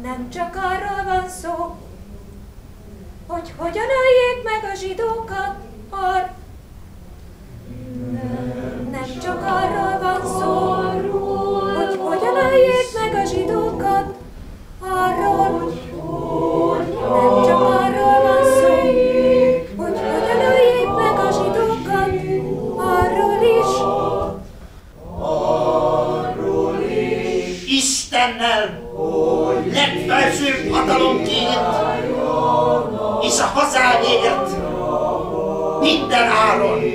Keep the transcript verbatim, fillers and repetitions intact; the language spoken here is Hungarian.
Nem csak arról van szó, hogy hogyan öljék meg a zsidókat, ar... Nem csak arról van szó, hogy hogyan öljék meg a zsidókat, arról. Nem csak arról van szó, hogy hogyan öljék meg a zsidókat, arról is. Arról is. Istennel legfelsőbb hatalomként és a hazáért minden áron.